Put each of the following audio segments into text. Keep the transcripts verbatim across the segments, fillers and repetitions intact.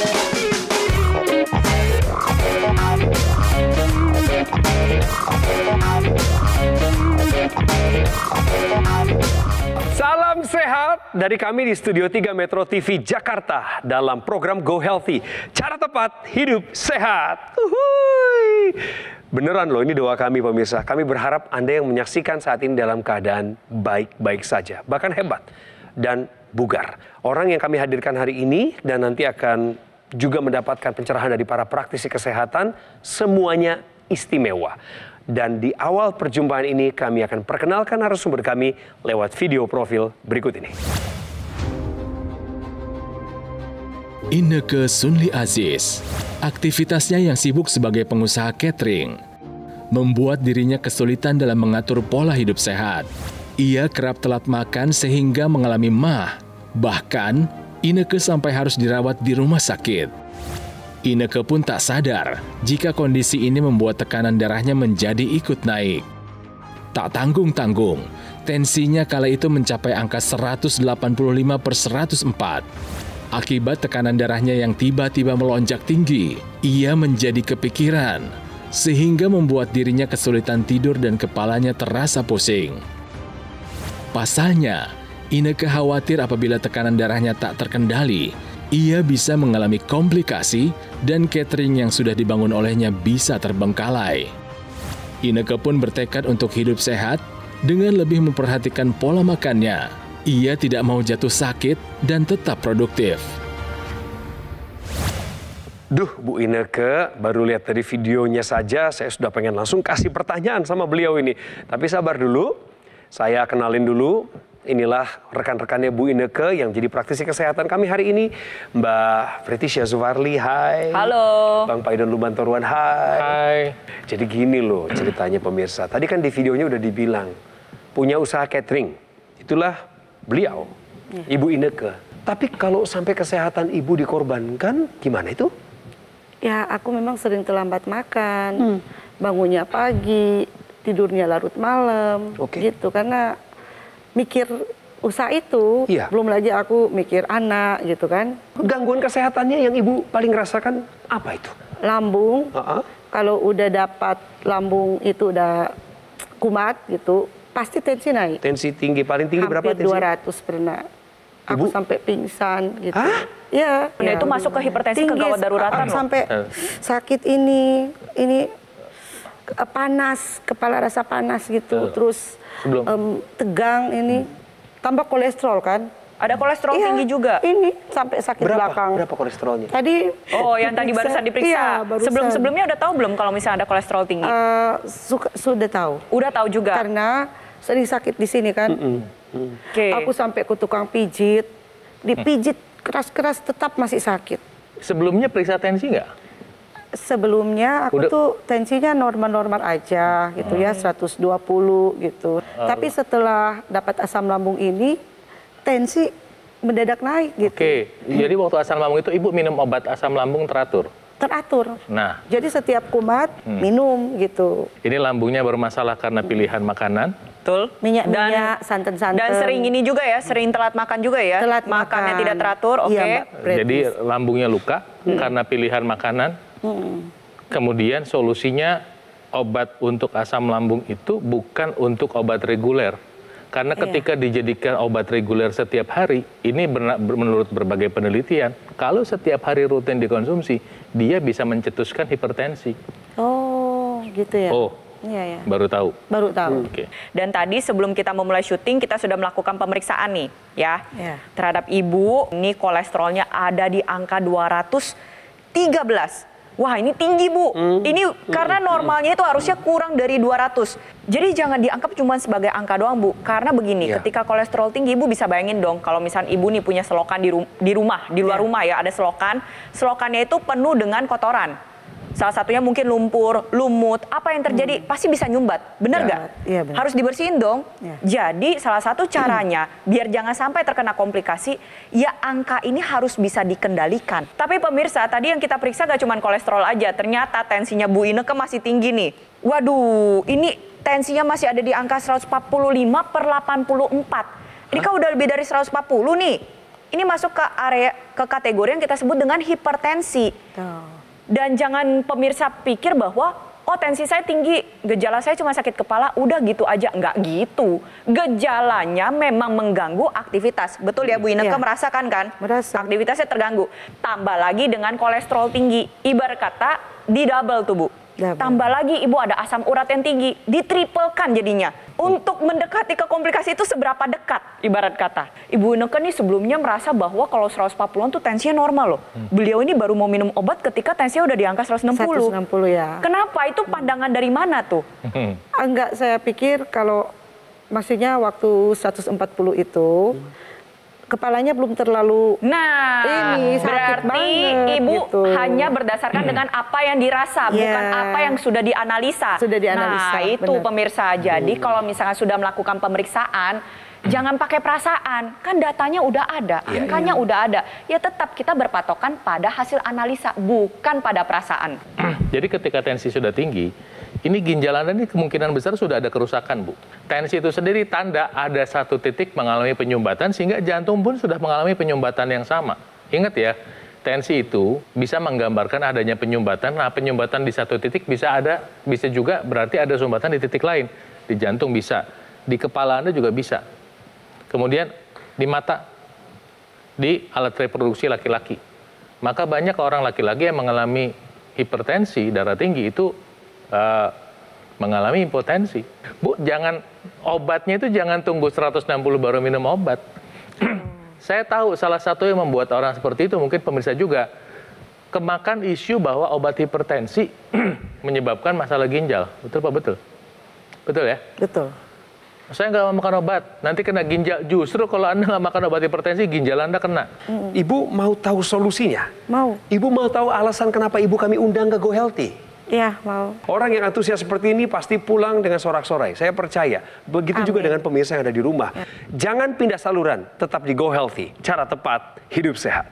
Salam sehat dari kami di Studio tiga Metro T V Jakarta dalam program Go Healthy. Cara tepat hidup sehat. Uhuy. Beneran loh, ini doa kami pemirsa. Kami berharap Anda yang menyaksikan saat ini dalam keadaan baik-baik saja. Bahkan hebat dan bugar. Orang yang kami hadirkan hari ini dan nanti akan juga mendapatkan pencerahan dari para praktisi kesehatan, semuanya istimewa. Dan di awal perjumpaan ini kami akan perkenalkan narasumber kami lewat video profil berikut ini. Inneke Sunli Aziz, aktivitasnya yang sibuk sebagai pengusaha catering, membuat dirinya kesulitan dalam mengatur pola hidup sehat. Ia kerap telat makan sehingga mengalami MAH. Bahkan, Inneke sampai harus dirawat di rumah sakit. Inneke pun tak sadar jika kondisi ini membuat tekanan darahnya menjadi ikut naik. Tak tanggung-tanggung, tensinya kala itu mencapai angka seratus delapan puluh lima per seratus empat. Akibat tekanan darahnya yang tiba-tiba melonjak tinggi, ia menjadi kepikiran, sehingga membuat dirinya kesulitan tidur dan kepalanya terasa pusing. Pasalnya, Inneke khawatir apabila tekanan darahnya tak terkendali, ia bisa mengalami komplikasi dan catering yang sudah dibangun olehnya bisa terbengkalai. Inneke pun bertekad untuk hidup sehat dengan lebih memperhatikan pola makannya. Ia tidak mau jatuh sakit dan tetap produktif. Duh, Bu Inneke, baru lihat dari videonya saja saya sudah pengen langsung kasih pertanyaan sama beliau ini. Tapi sabar dulu, saya kenalin dulu. Inilah rekan-rekannya Bu Inneke yang jadi praktisi kesehatan kami hari ini. Mbak Fretisya Zuvarli, hai. Halo. Bang Paidon Lubantoruan, hai. Hai. Jadi gini loh ceritanya pemirsa. Tadi kan di videonya udah dibilang, punya usaha catering. Itulah beliau, ya. Ibu Inneke. Tapi kalau sampai kesehatan ibu dikorbankan, gimana itu? Ya, aku memang sering terlambat makan. Hmm. Bangunnya pagi, tidurnya larut malam. Oke. Gitu, karena mikir usaha itu, iya. Belum lagi aku mikir anak gitu kan. Gangguan kesehatannya yang ibu paling rasakan apa itu? Lambung, Uh-uh. kalau udah dapat lambung itu udah kumat gitu, pasti tensi naik. Tensi tinggi, paling tinggi Hampir berapa tensi? dua ratus pernah. Aku Ibu? sampai pingsan gitu. Hah? Ya. Nah, ya, itu masuk ke hipertensi, ke gawat daruratan loh. Sampai sakit ini, ini panas, kepala rasa panas gitu, uh. terus Um, tegang ini, tambah kolesterol kan? Ada kolesterol iya, tinggi juga? Ini sampai sakit berapa? belakang. Berapa kolesterolnya? Tadi. Oh, yang tadi barusan diperiksa. Iya, barusan. Sebelum-sebelumnya udah tahu belum kalau misalnya ada kolesterol tinggi? Uh, suka, sudah tahu. Udah tahu juga? Karena sering sakit di sini kan. Mm -mm. Mm. Okay. Aku sampai ke tukang pijit, dipijit keras-keras tetap masih sakit. Sebelumnya periksa tensi nggak? Sebelumnya aku Udah. tuh tensinya normal-normal aja gitu ya, seratus dua puluh gitu. Oh. Tapi setelah dapat asam lambung ini, tensi mendadak naik gitu. Oke, jadi waktu asam lambung itu ibu minum obat asam lambung teratur? Teratur. Nah. Jadi setiap kumat hmm. minum gitu. Ini lambungnya bermasalah karena pilihan makanan? Betul. Minyak-minyak, santan-santan. Dan sering ini juga ya, sering telat makan juga ya? Telat Makannya makan. tidak teratur, oke. Iya, Mbak, jadi lambungnya luka hmm. karena pilihan makanan? Hmm. Kemudian solusinya obat untuk asam lambung itu bukan untuk obat reguler. Karena ketika iya. dijadikan obat reguler setiap hari, ini ber menurut berbagai penelitian, kalau setiap hari rutin dikonsumsi, dia bisa mencetuskan hipertensi. Oh, gitu ya? Oh, iya, ya. Baru tahu? Baru tahu. Hmm. Oke. Dan tadi sebelum kita memulai syuting, kita sudah melakukan pemeriksaan nih, ya. Iya. Terhadap ibu, ini kolesterolnya ada di angka dua ratus tiga belas. Wah, ini tinggi, Bu. Hmm. Ini karena normalnya itu harusnya kurang dari dua ratus. Jadi jangan dianggap cuma sebagai angka doang, Bu. Karena begini, yeah. ketika kolesterol tinggi, Ibu bisa bayangin dong kalau misalnya Ibu nih punya selokan di, rum di rumah, di luar yeah. rumah ya, ada selokan. Selokannya itu penuh dengan kotoran. Salah satunya mungkin lumpur, lumut, apa yang terjadi hmm. pasti bisa nyumbat, benar nggak? Ya, ya, harus dibersihin dong. Ya. Jadi salah satu caranya hmm. biar jangan sampai terkena komplikasi, ya angka ini harus bisa dikendalikan. Tapi pemirsa, tadi yang kita periksa gak cuma kolesterol aja, ternyata tensinya Bu Inneke masih tinggi nih. Waduh, ini tensinya masih ada di angka seratus empat puluh lima per delapan puluh empat. Ini kan udah lebih dari seratus empat puluh nih. ini masuk ke area ke kategori yang kita sebut dengan hipertensi. Oh. Dan jangan pemirsa pikir bahwa oh tensi saya tinggi, gejala saya cuma sakit kepala, udah gitu aja. Enggak gitu. Gejalanya memang mengganggu aktivitas. Betul ya Bu Ineke, Ya. merasakan kan? Merasa. Aktivitasnya terganggu. Tambah lagi dengan kolesterol tinggi. Ibarat kata di double tuh Bu. Double. Tambah lagi Ibu ada asam urat yang tinggi. Ditriplekan jadinya. Untuk mendekati ke komplikasi itu seberapa dekat ibarat kata. Ibu Ineke nih sebelumnya merasa bahwa kalau seratus empat puluhan tuh tensinya normal loh. Beliau ini baru mau minum obat ketika tensinya udah di angka seratus enam puluh. seratus enam puluh ya. Kenapa? Itu pandangan dari mana tuh? Enggak, saya pikir kalau maksudnya waktu seratus empat puluh itu kepalanya belum terlalu Nah, Ini sakit berarti banget, Ibu gitu. hanya berdasarkan dengan apa yang dirasa, Yeah. bukan apa yang sudah dianalisa. Sudah dianalisa, Nah, itu benar. pemirsa. Jadi kalau misalnya sudah melakukan pemeriksaan, jangan pakai perasaan. Kan datanya udah ada, angkanya udah ada. Ya tetap kita berpatokan pada hasil analisa, bukan pada perasaan. Jadi ketika tensi sudah tinggi, ini ginjal Anda ini kemungkinan besar sudah ada kerusakan, Bu. Tensi itu sendiri tanda ada satu titik mengalami penyumbatan sehingga jantung pun sudah mengalami penyumbatan yang sama. Ingat ya, tensi itu bisa menggambarkan adanya penyumbatan. Nah, penyumbatan di satu titik bisa ada, bisa juga berarti ada sumbatan di titik lain. Di jantung bisa, di kepala Anda juga bisa. Kemudian di mata, di alat reproduksi laki-laki. Maka banyak orang laki-laki yang mengalami hipertensi, darah tinggi itu Uh, mengalami impotensi. Bu, jangan obatnya itu jangan tunggu seratus enam puluh baru minum obat. Saya tahu salah satu yang membuat orang seperti itu, mungkin pemirsa juga, kemakan isu bahwa obat hipertensi menyebabkan masalah ginjal. Betul Pak? Betul? Betul ya? betul. Saya nggak mau makan obat, nanti kena ginjal. Justru kalau Anda nggak makan obat hipertensi, ginjal Anda kena. Ibu mau tahu solusinya? Mau. Ibu mau tahu alasan kenapa ibu kami undang ke Go Healthy? Ya, mau. Orang yang antusias seperti ini pasti pulang dengan sorak-sorai. Saya percaya. Begitu juga Amin. dengan pemirsa yang ada di rumah. Jangan pindah saluran, tetap di Go Healthy. Cara tepat, hidup sehat.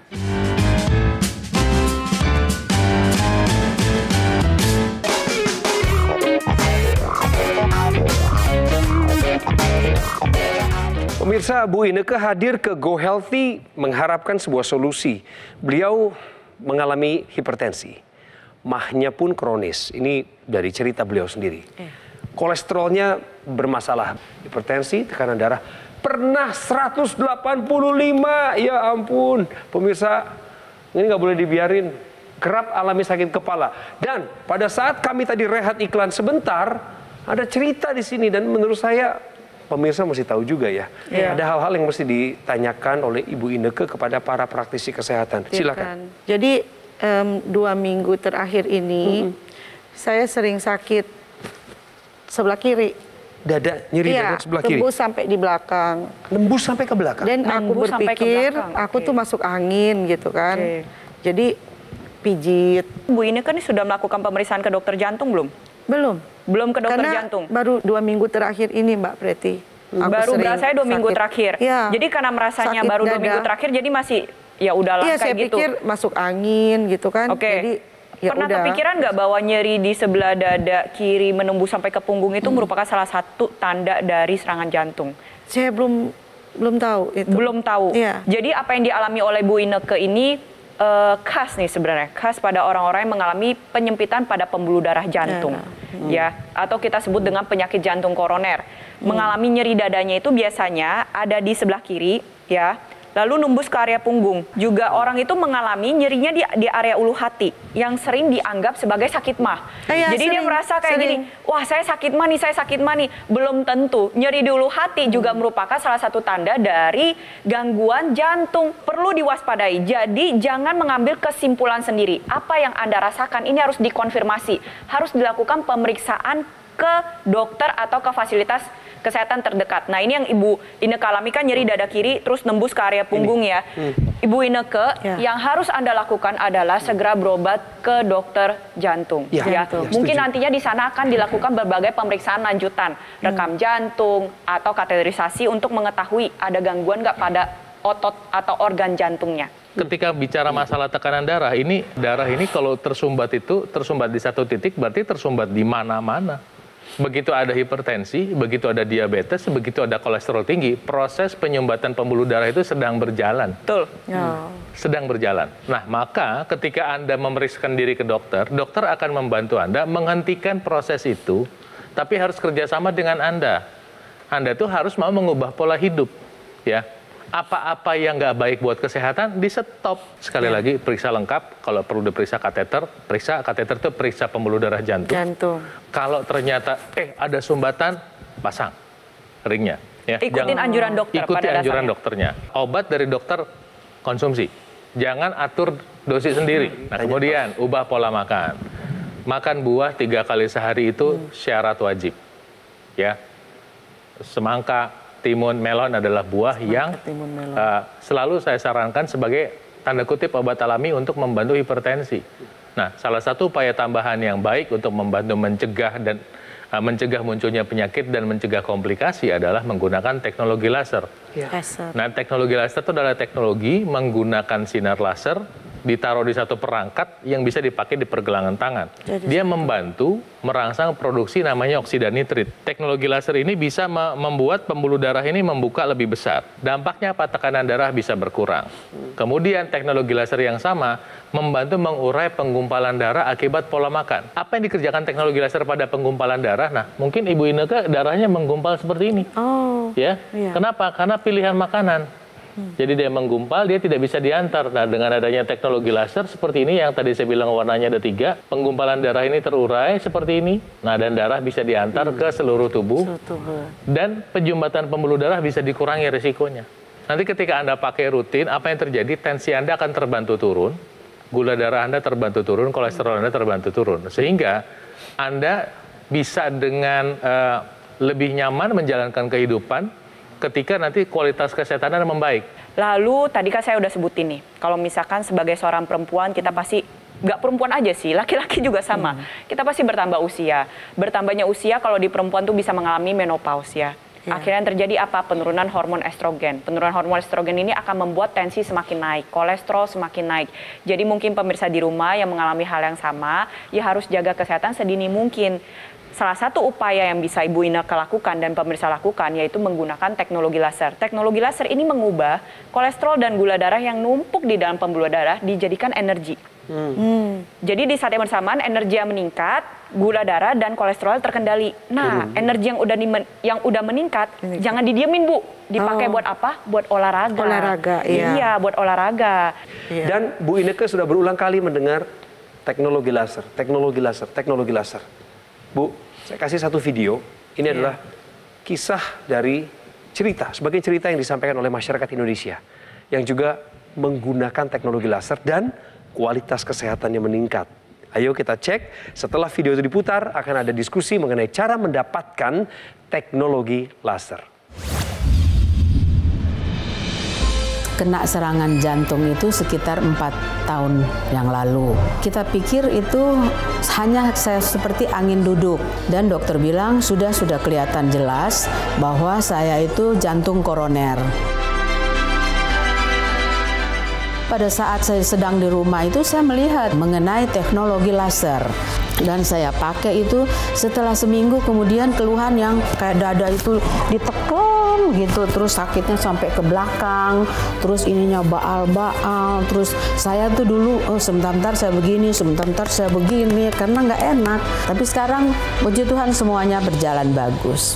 Pemirsa, Bu Ineke hadir ke Go Healthy mengharapkan sebuah solusi. Beliau mengalami hipertensi. Mahnya pun kronis. Ini dari cerita beliau sendiri. Kolesterolnya bermasalah. Hipertensi, tekanan darah. Pernah seratus delapan puluh lima. Ya ampun. Pemirsa, ini nggak boleh dibiarin. Kerap alami sakit kepala. Dan pada saat kami tadi rehat iklan sebentar, ada cerita di sini. Dan menurut saya, pemirsa mesti tahu juga ya. Iya. Ada hal-hal yang mesti ditanyakan oleh Ibu Ineke kepada para praktisi kesehatan. Silakan. Jadi em, dua minggu terakhir ini mm-hmm. saya sering sakit sebelah kiri. Dada, nyeri Iya, dada sebelah kiri. tembus sampai di belakang. Nembus sampai ke belakang. Dan aku Nembus sampai ke berpikir belakang, aku oke. tuh masuk angin gitu kan. Oke. Jadi pijit. Bu Ineke nih sudah melakukan pemeriksaan ke dokter jantung belum? Belum. Belum ke dokter Karena jantung? baru dua minggu terakhir ini Mbak Preti. Aku Baru sering berasa dua minggu sakit. terakhir. Iya. Jadi karena merasanya Sakit baru dua dada. minggu terakhir, jadi masih ya udahlah Iya, kayak saya gitu. pikir masuk angin gitu kan. Oke. Jadi ya Pernah udah. kepikiran nggak bahwa nyeri di sebelah dada kiri menembus sampai ke punggung itu merupakan salah satu tanda dari serangan jantung? Saya belum belum tahu itu. Belum tahu. Iya. Jadi apa yang dialami oleh Bu Ineke ini eh, khas nih sebenarnya, khas pada orang-orang yang mengalami penyempitan pada pembuluh darah jantung, ya, atau kita sebut dengan penyakit jantung koroner. Mengalami nyeri dadanya itu biasanya ada di sebelah kiri, ya. Lalu nembus ke area punggung. Juga orang itu mengalami nyerinya di, di area ulu hati yang sering dianggap sebagai sakit mah. Iya, Jadi dia sering, merasa kayak sering. gini, wah saya sakit mah nih, saya sakit mah nih. Belum tentu. Nyeri di ulu hati juga merupakan salah satu tanda dari gangguan jantung. Perlu diwaspadai. Jadi jangan mengambil kesimpulan sendiri. Apa yang Anda rasakan ini harus dikonfirmasi. Harus dilakukan pemeriksaan ke dokter atau ke fasilitas kesehatan terdekat. Nah ini yang Ibu Ineke alami kan nyeri dada kiri terus nembus ke area punggung ya. Ibu Ineke, Ya. yang harus Anda lakukan adalah segera berobat ke dokter jantung. Ya, Ya. ya, Mungkin setuju. nantinya di sana akan dilakukan berbagai pemeriksaan lanjutan, rekam jantung atau kateterisasi untuk mengetahui ada gangguan nggak pada otot atau organ jantungnya. Ketika bicara masalah tekanan darah, ini darah ini kalau tersumbat itu tersumbat di satu titik berarti tersumbat di mana-mana. Begitu ada hipertensi, begitu ada diabetes, begitu ada kolesterol tinggi, proses penyumbatan pembuluh darah itu sedang berjalan. Betul. Ya. Sedang berjalan. Nah, maka ketika Anda memeriksakan diri ke dokter, dokter akan membantu Anda menghentikan proses itu, tapi harus kerjasama dengan Anda. Anda tuh harus mau mengubah pola hidup, ya. Apa-apa yang nggak baik buat kesehatan di stop. Sekali ya. lagi periksa lengkap. Kalau perlu diperiksa kateter, periksa kateter itu periksa pembuluh darah jantung. Jantung. Kalau ternyata eh ada sumbatan, pasang ringnya. Ya. Ikutin Jangan, anjuran dokter. Ikuti pada anjuran dasarnya. dokternya. Obat dari dokter konsumsi. Jangan atur dosis sendiri. Nah kemudian ubah pola makan. Makan buah tiga kali sehari itu hmm. syarat wajib. Ya, semangka, timun, melon adalah buah Semangka, yang uh, selalu saya sarankan sebagai tanda kutip obat alami untuk membantu hipertensi. Nah, salah satu upaya tambahan yang baik untuk membantu mencegah dan uh, mencegah munculnya penyakit dan mencegah komplikasi adalah menggunakan teknologi laser. Ya. Nah, teknologi laser itu adalah teknologi menggunakan sinar laser ditaruh di satu perangkat yang bisa dipakai di pergelangan tangan. Jadi, dia membantu merangsang produksi namanya oksida nitrit. Teknologi laser ini bisa me membuat pembuluh darah ini membuka lebih besar. Dampaknya apa? Tekanan darah bisa berkurang. Kemudian teknologi laser yang sama membantu mengurai penggumpalan darah akibat pola makan. Apa yang dikerjakan teknologi laser pada penggumpalan darah? Nah, mungkin Ibu Inneke darahnya menggumpal seperti ini. Oh. Ya. Iya. Kenapa? Karena pilihan makanan. Hmm. Jadi dia menggumpal, dia tidak bisa diantar. Nah, dengan adanya teknologi laser seperti ini, yang tadi saya bilang warnanya ada tiga, penggumpalan darah ini terurai seperti ini. Nah, dan darah bisa diantar hmm. ke seluruh tubuh. tubuh. Dan penjumbatan pembuluh darah bisa dikurangi risikonya. Nanti ketika Anda pakai rutin, apa yang terjadi? Tensi Anda akan terbantu turun, gula darah Anda terbantu turun, kolesterol Anda terbantu turun. Sehingga Anda bisa dengan uh, lebih nyaman menjalankan kehidupan ketika nanti kualitas kesehatan Anda membaik. Lalu tadi kan saya udah sebutin nih, kalau misalkan sebagai seorang perempuan kita pasti, nggak perempuan aja sih, laki-laki juga sama. Hmm. Kita pasti bertambah usia. Bertambahnya usia kalau di perempuan tuh bisa mengalami menopause ya. Ya. Akhirnya yang terjadi apa? Penurunan hormon estrogen. Penurunan hormon estrogen ini akan membuat tensi semakin naik, kolesterol semakin naik. Jadi mungkin pemirsa di rumah yang mengalami hal yang sama, ya harus jaga kesehatan sedini mungkin. Salah satu upaya yang bisa Ibu Inneke lakukan dan pemirsa lakukan yaitu menggunakan teknologi laser. Teknologi laser ini mengubah kolesterol dan gula darah yang numpuk di dalam pembuluh darah dijadikan energi. Hmm. Hmm. Jadi di saat yang bersamaan energi yang meningkat, gula darah dan kolesterol terkendali. Nah, hmm. energi yang udah yang udah meningkat, hmm. jangan didiemin Bu. Dipakai oh. buat apa? Buat olahraga. Olahraga, iya. Iya, buat olahraga. Iya. Dan Bu Inneke sudah berulang kali mendengar teknologi laser, teknologi laser, teknologi laser. Bu, saya kasih satu video. Ini yeah. adalah kisah dari cerita, sebagai cerita yang disampaikan oleh masyarakat Indonesia yang juga menggunakan teknologi laser dan kualitas kesehatannya meningkat. Ayo kita cek, setelah video itu diputar akan ada diskusi mengenai cara mendapatkan teknologi laser. Kena serangan jantung itu sekitar empat tahun yang lalu. Kita pikir itu hanya saya seperti angin duduk. Dan dokter bilang sudah sudah kelihatan jelas bahwa saya itu jantung koroner. Pada saat saya sedang di rumah itu saya melihat mengenai teknologi laser. Dan saya pakai itu setelah seminggu kemudian keluhan yang kayak dada itu ditekan gitu. Terus sakitnya sampai ke belakang. Terus ininya baal-baal. Terus saya tuh dulu oh sebentar saya begini, sebentar saya begini. Karena nggak enak. Tapi sekarang puji Tuhan semuanya berjalan bagus.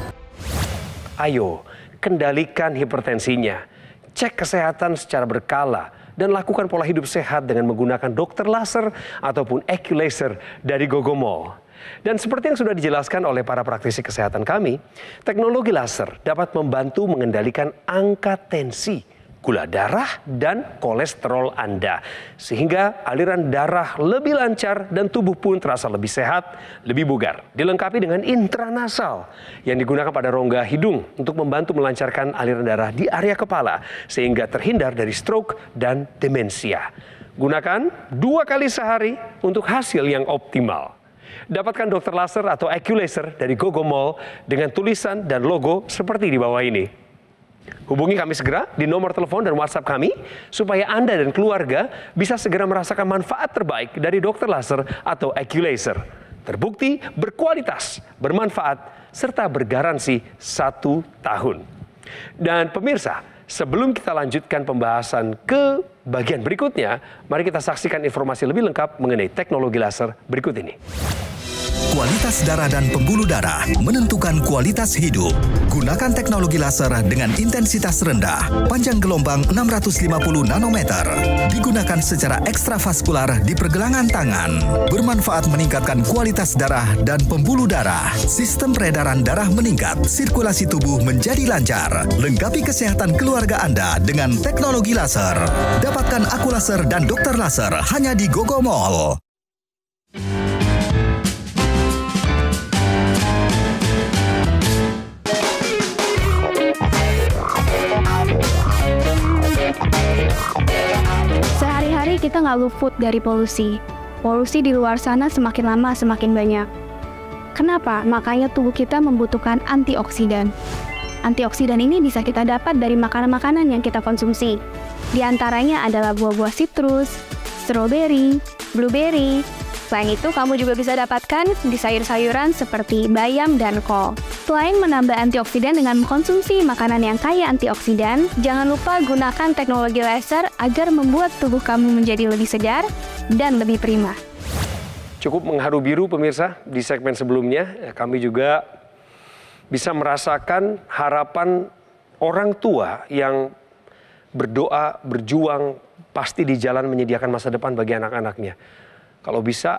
Ayo kendalikan hipertensinya. Cek kesehatan secara berkala. Dan lakukan pola hidup sehat dengan menggunakan dokter laser ataupun Eculaser dari Gogomol. Dan seperti yang sudah dijelaskan oleh para praktisi kesehatan kami, teknologi laser dapat membantu mengendalikan angka tensi, gula darah, dan kolesterol Anda. Sehingga aliran darah lebih lancar dan tubuh pun terasa lebih sehat, lebih bugar. Dilengkapi dengan intranasal yang digunakan pada rongga hidung untuk membantu melancarkan aliran darah di area kepala sehingga terhindar dari stroke dan demensia. Gunakan dua kali sehari untuk hasil yang optimal. Dapatkan dokter laser atau Eculaser dari Gogomol dengan tulisan dan logo seperti di bawah ini. Hubungi kami segera di nomor telepon dan WhatsApp kami supaya Anda dan keluarga bisa segera merasakan manfaat terbaik dari dokter laser atau Eculaser. terbukti berkualitas, bermanfaat, serta bergaransi satu tahun. Dan pemirsa, sebelum kita lanjutkan pembahasan ke bagian berikutnya, mari kita saksikan informasi lebih lengkap mengenai teknologi laser berikut ini. Kualitas darah dan pembuluh darah menentukan kualitas hidup. Gunakan teknologi laser dengan intensitas rendah, panjang gelombang enam ratus lima puluh nanometer. Digunakan secara ekstravaskular di pergelangan tangan. Bermanfaat meningkatkan kualitas darah dan pembuluh darah. Sistem peredaran darah meningkat, sirkulasi tubuh menjadi lancar. Lengkapi kesehatan keluarga Anda dengan teknologi laser. Dapatkan aku laser dan dokter laser hanya di Gogo Mall. Sehari-hari kita nggak luput dari polusi. Polusi di luar sana semakin lama semakin banyak. Kenapa? Makanya tubuh kita membutuhkan antioksidan. Antioksidan ini bisa kita dapat dari makanan-makanan yang kita konsumsi. Di antaranya adalah buah-buah sitrus, stroberi, blueberry. Selain itu, kamu juga bisa dapatkan di sayur-sayuran seperti bayam dan kol. Selain menambah antioksidan dengan mengkonsumsi makanan yang kaya antioksidan, jangan lupa gunakan teknologi laser agar membuat tubuh kamu menjadi lebih segar dan lebih prima. Cukup mengharu biru pemirsa, di segmen sebelumnya kami juga bisa merasakan harapan orang tua yang berdoa, berjuang, pasti di jalan menyediakan masa depan bagi anak-anaknya. Kalau bisa,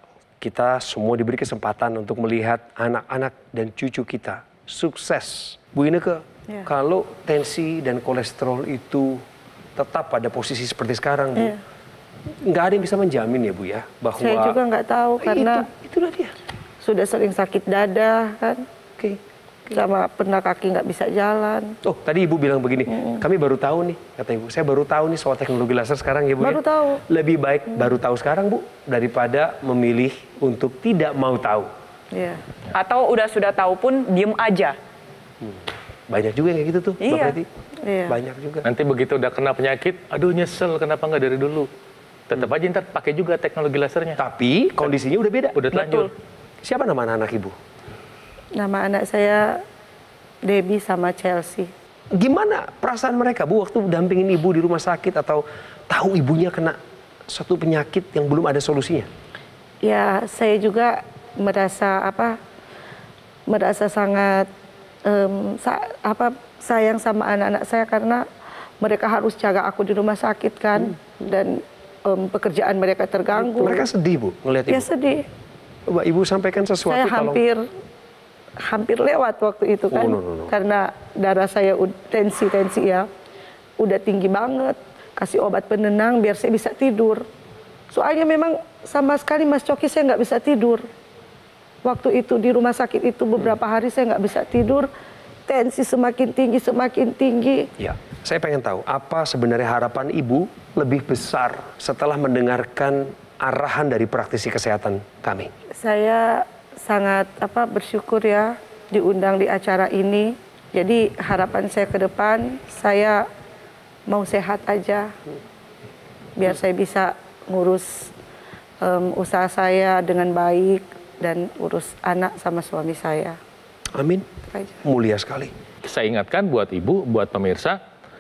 kita semua diberi kesempatan untuk melihat anak-anak dan cucu kita sukses. Bu Ineke, ya. Kalau tensi dan kolesterol itu tetap pada posisi seperti sekarang, Bu, ya. Nggak ada yang bisa menjamin ya, Bu, ya, bahwa... Saya juga nggak tahu, karena itu, itulah dia. Sudah sering sakit dada, kan. Oke. Sama pernah kaki nggak bisa jalan. Oh, tadi Ibu bilang begini, mm. kami baru tahu nih, kata Ibu, saya baru tahu nih soal teknologi laser sekarang ya, Bu. Baru ya? tahu. Lebih baik mm. baru tahu sekarang, Bu, daripada memilih untuk tidak mau tahu. Iya. Atau udah sudah tahu pun diem aja. Hmm. Banyak juga yang kayak gitu tuh, iya. Mbak Preti. Iya. Banyak juga. Nanti begitu udah kena penyakit, aduh nyesel kenapa nggak dari dulu. Tetap hmm. aja ntar pakai juga teknologi lasernya. Tapi kondisinya udah beda. Udah telanjur. Siapa nama anak Ibu? Nama anak saya Debbie sama Chelsea. Gimana perasaan mereka, Bu, waktu dampingin Ibu di rumah sakit atau tahu ibunya kena suatu penyakit yang belum ada solusinya? Ya, saya juga merasa apa? Merasa sangat um, sa apa sayang sama anak-anak saya karena mereka harus jaga aku di rumah sakit kan, hmm. dan um, pekerjaan mereka terganggu. Mereka sedih, Bu, ngelihat Ibu? Ya sedih. Coba Ibu sampaikan sesuatu. Saya hampir tolong. hampir lewat waktu itu kan, oh, no, no, no. karena darah saya tensi tensi ya udah tinggi banget, kasih obat penenang biar saya bisa tidur. Soalnya memang sama sekali Mas Coki saya nggak bisa tidur. Waktu itu di rumah sakit itu beberapa hari saya nggak bisa tidur, tensi semakin tinggi semakin tinggi. Ya, saya pengen tahu apa sebenarnya harapan Ibu lebih besar setelah mendengarkan arahan dari praktisi kesehatan kami. Saya sangat apa bersyukur ya diundang di acara ini. Jadi harapan saya ke depan, saya mau sehat aja. Biar saya bisa ngurus um, usaha saya dengan baik dan urus anak sama suami saya. Amin. Mulia sekali. Saya ingatkan buat Ibu, buat pemirsa,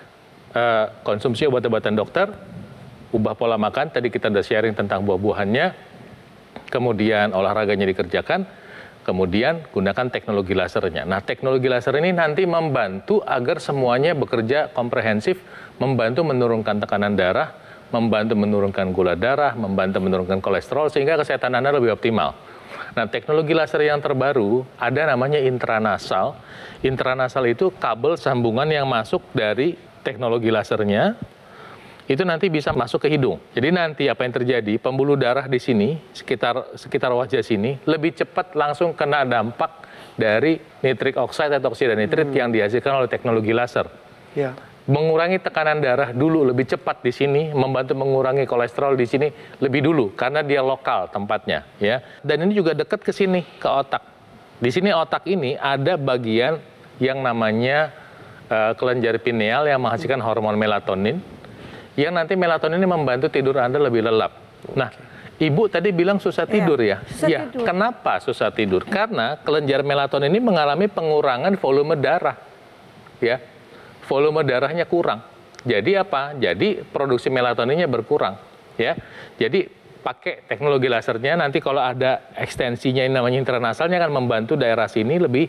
uh, konsumsi obat-obatan dokter, ubah pola makan, tadi kita udah sharing tentang buah-buahannya, kemudian olahraganya dikerjakan, kemudian gunakan teknologi lasernya. Nah, teknologi laser ini nanti membantu agar semuanya bekerja komprehensif, membantu menurunkan tekanan darah, membantu menurunkan gula darah, membantu menurunkan kolesterol, sehingga kesehatan Anda lebih optimal. Nah, teknologi laser yang terbaru ada namanya intranasal. Intranasal itu kabel sambungan yang masuk dari teknologi lasernya, itu nanti bisa masuk ke hidung. Jadi nanti apa yang terjadi, pembuluh darah di sini, sekitar sekitar wajah sini, lebih cepat langsung kena dampak dari nitrik oxide atau oksida nitrit hmm. yang dihasilkan oleh teknologi laser. Ya. Mengurangi tekanan darah dulu lebih cepat di sini, membantu mengurangi kolesterol di sini lebih dulu, karena dia lokal tempatnya. Ya. Dan ini juga dekat ke sini, ke otak. Di sini otak ini ada bagian yang namanya uh, kelenjar pineal yang menghasilkan hormon melatonin, yang nanti melatonin ini membantu tidur Anda lebih lelap. Nah, Ibu tadi bilang susah tidur ya? susah ya. tidur. Kenapa susah tidur? Karena kelenjar melatonin ini mengalami pengurangan volume darah. Ya, volume darahnya kurang. Jadi apa? Jadi produksi melatoninnya berkurang. Ya, jadi pakai teknologi lasernya. Nanti kalau ada ekstensinya yang namanya intranasalnya akan membantu daerah sini lebih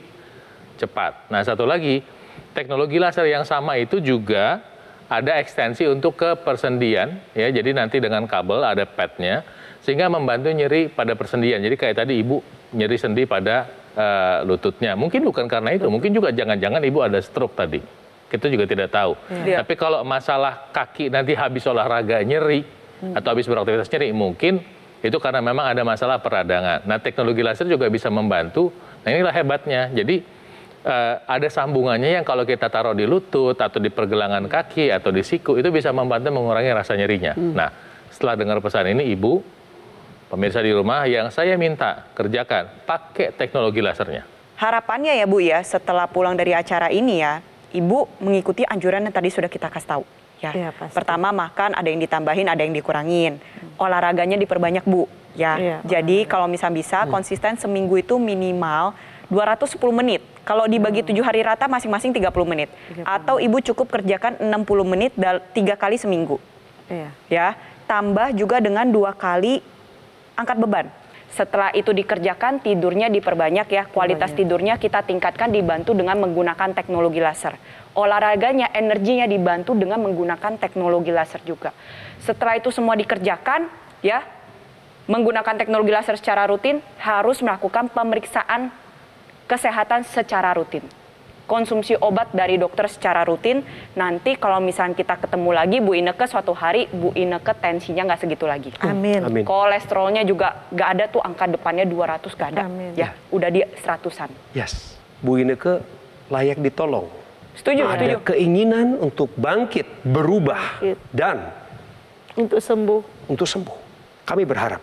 cepat. Nah, satu lagi, teknologi laser yang sama itu juga ada ekstensi untuk ke persendian. Ya, jadi nanti dengan kabel ada padnya. Sehingga membantu nyeri pada persendian. Jadi kayak tadi ibu nyeri sendi pada uh, lututnya. Mungkin bukan karena itu, mungkin juga jangan-jangan ibu ada stroke tadi. Kita juga tidak tahu. Ya. Tapi kalau masalah kaki nanti habis olahraga nyeri, hmm. atau habis beraktivitas nyeri, mungkin itu karena memang ada masalah peradangan. Nah, teknologi laser juga bisa membantu. Nah, inilah hebatnya. Jadi uh, ada sambungannya yang kalau kita taruh di lutut, atau di pergelangan kaki, atau di siku, itu bisa membantu mengurangi rasa nyerinya. Hmm. Nah, setelah dengar pesan ini, ibu, pemirsa di rumah, yang saya minta kerjakan, pakai teknologi lasernya. Harapannya ya Bu ya, setelah pulang dari acara ini ya, Ibu mengikuti anjuran yang tadi sudah kita kasih tahu. Ya, Iya, pasti. pertama makan ada yang ditambahin, ada yang dikurangin. Olahraganya diperbanyak Bu. Ya, Iya, jadi kalau misal bisa konsisten seminggu itu minimal dua ratus sepuluh menit. Kalau dibagi tujuh hari rata masing-masing tiga puluh menit. Atau Ibu cukup kerjakan enam puluh menit tiga kali seminggu. Iya. Ya, tambah juga dengan dua kali angkat beban. Setelah itu dikerjakan, tidurnya diperbanyak ya. Kualitas tidurnya kita tingkatkan dibantu dengan menggunakan teknologi laser. Olahraganya, energinya dibantu dengan menggunakan teknologi laser juga. Setelah itu semua dikerjakan, ya, menggunakan teknologi laser secara rutin, harus melakukan pemeriksaan kesehatan secara rutin. Konsumsi obat dari dokter secara rutin. Nanti kalau misalnya kita ketemu lagi Bu Ineke suatu hari, Bu Ineke tensinya nggak segitu lagi. Amin. Amin. Kolesterolnya juga nggak ada tuh angka depannya dua ratus nggak ada. Amin. Ya, udah di seratusan. Yes, Bu Ineke layak ditolong. Setuju, Ada setuju. keinginan untuk bangkit, berubah, Bangkit. dan Untuk sembuh. untuk sembuh. Kami berharap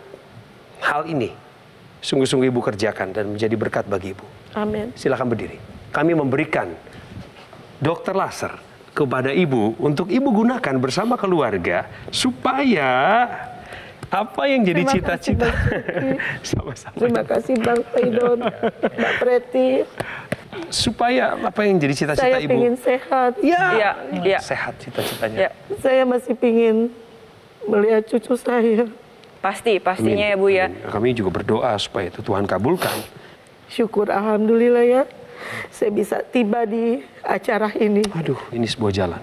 hal ini sungguh-sungguh Ibu kerjakan dan menjadi berkat bagi Ibu. Amin. Silakan berdiri. Kami memberikan dokter laser kepada Ibu untuk Ibu gunakan bersama keluarga supaya apa yang jadi Terima cita-cita. kasih, Sama-sama. Terima kasih Bang Faidon, Mbak Preti. Supaya apa yang jadi cita-cita Saya Ibu? ingin sehat. Ya, Iya, iya. sehat cita-citanya. Ya, Saya masih ingin melihat cucu saya. pasti, pastinya ya Bu ya. Amin. Kami juga berdoa supaya itu Tuhan kabulkan. Syukur Alhamdulillah ya. Saya bisa tiba di acara ini. Aduh, ini sebuah jalan.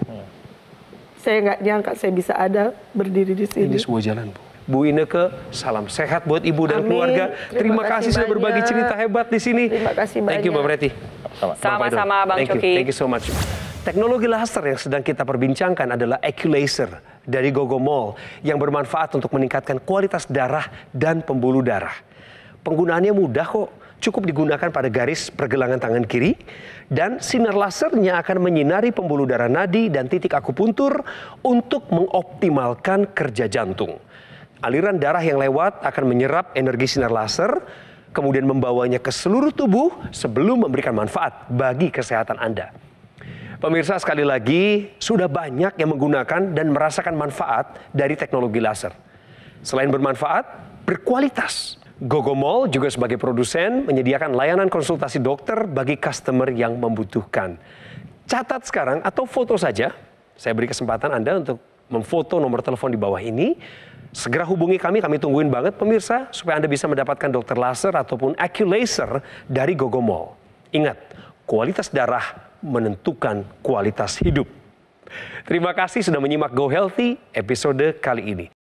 Saya nggak nyangka saya bisa ada berdiri di sini. Ini sebuah jalan, Bu. Bu Ineke, salam sehat buat Ibu dan Amin. keluarga. Terima Terima, kasih kasih sudah berbagi banyak. cerita hebat di sini. Terima kasih Thank you, banyak. Mbak Preti. Sama-sama, Bang Thank you. Coki. Thank you so much. Teknologi laser yang sedang kita perbincangkan adalah AccuLaser dari Gogomall yang bermanfaat untuk meningkatkan kualitas darah dan pembuluh darah. Penggunaannya mudah kok, cukup digunakan pada garis pergelangan tangan kiri dan sinar lasernya akan menyinari pembuluh darah nadi dan titik akupuntur untuk mengoptimalkan kerja jantung. Aliran darah yang lewat akan menyerap energi sinar laser, kemudian membawanya ke seluruh tubuh sebelum memberikan manfaat bagi kesehatan Anda. Pemirsa, sekali lagi, sudah banyak yang menggunakan dan merasakan manfaat dari teknologi laser. Selain bermanfaat, berkualitas. Gogomall juga sebagai produsen menyediakan layanan konsultasi dokter bagi customer yang membutuhkan. Catat sekarang atau foto saja. Saya beri kesempatan Anda untuk memfoto nomor telepon di bawah ini. Segera hubungi kami, kami tungguin banget pemirsa supaya Anda bisa mendapatkan dokter laser ataupun AccuLaser dari Gogomall. Ingat, kualitas darah menentukan kualitas hidup. Terima kasih sudah menyimak Go Healthy episode kali ini.